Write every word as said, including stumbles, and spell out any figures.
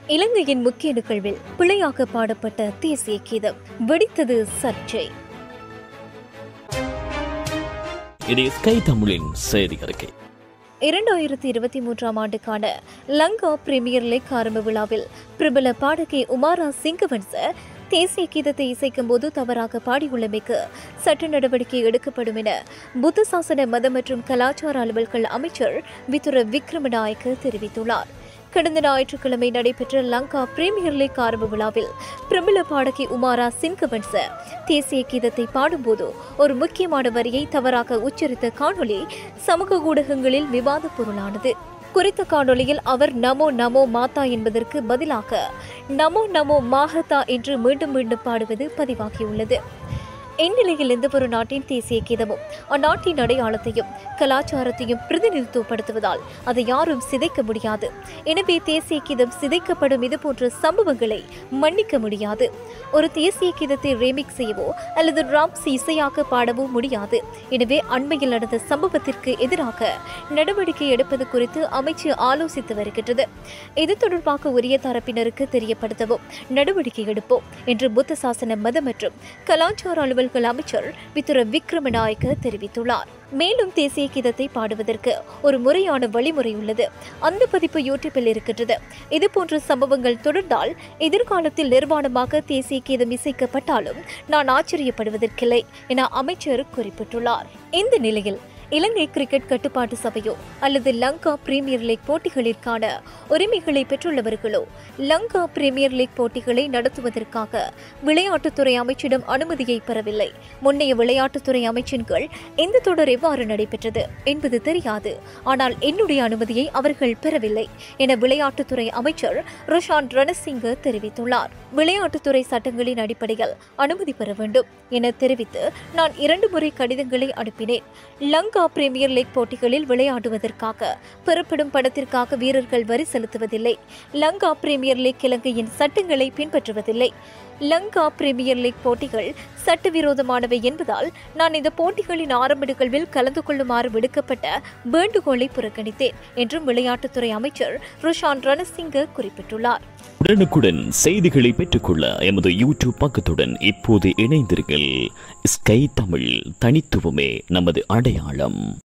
இலங்கையின் முக்கிய நிகழ்வில் பிழையாக பாடப்பட்ட தேசிய கீதம் வெடித்தது சர்ச்சை. இது ஸ்கை தமிழின் செய்தி அறிக்கை. இரண்டாயிரத்தி இருபத்தி மூன்றாம் ஆண்டுக்கான லங்கா பிரீமியர் லீக் ஆரம்ப விழாவில் பிரபல பாடகி உமாரா சிங்கவன்ச தேசிய கீதத்தை இசைக்கும் போது தவறாக பாடியுள்ளமைக்கு சட்ட நடவடிக்கை எடுக்கப்படும் என புத்த சாசன மதம் மற்றும் கலாச்சார அலுவல்கள் அமைச்சர் விதுர விக்ரமநாயக்க தெரிவித்துள்ளார். கடந்த ஞாயிற்றுக்கிழமை நடைபெற்ற லங்கா பிரீமியர் லீக் ஆரம்ப விழாவில் பிரபல பாடகி உமாரா சிங்கவன்ச தேசிய கீதத்தை பாடும்போது ஒரு முக்கியமான வரியை தவறாக உச்சரித்த காணொலி சமூக ஊடகங்களில் விவாத பொருளானது. குறித்த காணொலியில் அவர் நமோ நமோ மாதா என்பதற்கு பதிலாக நமோ நமோ மாஹதா என்று மீண்டும் மீண்டும் பாடுவது பதிவாகியுள்ளது. இந்நிலையில் எந்தவொரு நாட்டின் தேசிய கீதமும் அந்நாட்டின் அடையாளத்தையும் கலாச்சாரத்தையும் பிரதிநிதித்துவப்படுத்துவதால் அதை யாரும் சிதைக்க முடியாது. எனவே தேசிய கீதம் சிதைக்கப்படும் இதுபோன்ற சம்பவங்களை மன்னிக்க முடியாது. ஒரு தேசிய கீதத்தை ரீமிக்ஸ் செய்யவோ அல்லது ராப்ஸ் இசையாக பாடவோ முடியாது. எனவே அண்மையில் நடந்த சம்பவத்திற்கு எதிராக நடவடிக்கை எடுப்பது குறித்து அமைச்சு ஆலோசித்து வருகின்றது. இது தொடர்பாக உரிய தரப்பினருக்கு தெரியப்படுத்தவும் நடவடிக்கை எடுப்போம் என்று புத்த சாசன மத மற்றும் கலாச்சார அலுவல் அமைச்சர் விதுர விக்ரமநாயக்க தெரிவித்துள்ளார். மேலும் தேசிய கீதத்தை பாடுவதற்கு ஒரு முறையான வழிமுறை உள்ளது. அந்த பதிப்பு யூடியூபில் இருக்கின்றது. இதுபோன்ற சம்பவங்கள் தொடர்ந்தால் எதிர்காலத்தில் நிர்வாணமாக தேசிய கீதம் இசைக்கப்பட்டாலும் நான் ஆச்சரியப்படுவதற்கில்லை என அமைச்சர் குறிப்பிட்டுள்ளார். இந்த நிலையில் இலங்கை கிரிக்கெட் கட்டுப்பாட்டு சபையோ அல்லது லங்கா பிரீமியர் லீக் போட்டிகளிற்கான உரிமைகளை பெற்றுள்ளவர்களோ லங்கா பிரீமியர் லீக் போட்டிகளை நடத்துவதற்காக விளையாட்டுத்துறை அமைச்சிடம் அனுமதியை பெறவில்லை. முன்னைய விளையாட்டுத்துறை அமைச்சின் கீழ் இந்த தொடர் எவ்வாறு நடைபெற்றது என்பது தெரியாது. ஆனால் என்னுடைய அனுமதியை அவர்கள் பெறவில்லை என விளையாட்டுத்துறை அமைச்சர் ரோஷான் ரணசிங்க தெரிவித்துள்ளார். விளையாட்டுத்துறை சட்டங்களின் அடிப்படையில் அனுமதி பெற வேண்டும் என தெரிவித்து நான் இரண்டு முறை கடிதங்களை அனுப்பினேன். லங்கா பிரீமியர் லீக் போட்டிகளில் விளையாடுவதற்காக பெறப்படும் பணத்திற்காக வீரர்கள் வரி செலுத்துவதில்லை. லங்கா பிரீமியர் லீக் இலங்கையின் சட்டங்களை பின்பற்றுவதில்லை. லங்கா பிரீமியர் லீக் போட்டிகள் சட்டவிரோதமானவை என்பதால் நான் இந்த போட்டிகளின் ஆரம்ப நிகழ்வில் கலந்து கொள்ளுமாறு விடுக்கப்பட்ட வேண்டுகோளை புறக்கணித்தேன் என்றும் விளையாட்டுத்துறை அமைச்சர் ரோஷான் ரணசிங்க குறிப்பிட்டுள்ளார். உடனுக்குடன் செய்திகளை பெற்றுக்கொள்ள எமது யூடியூப் பக்கத்துடன் இப்போது இணைந்தீர்கள். ஸ்கை தமிழ், தனித்துவமே நமது அடையாளம்.